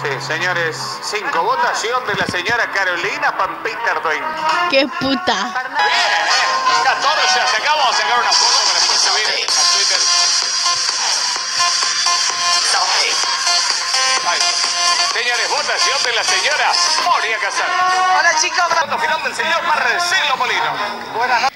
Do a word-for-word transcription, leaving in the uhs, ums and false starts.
Sí, señores, cinco, votación de la señora Carolina Pampita Ardoin. ¡Qué puta! Bien, eh. catorce, hasta acá vamos a sacar una foto para después subir a Twitter. Ay. Señores, votación de la señora Moria Casal. Hola chicos. Voto final del señor Marcelo Molino. Buenas noches.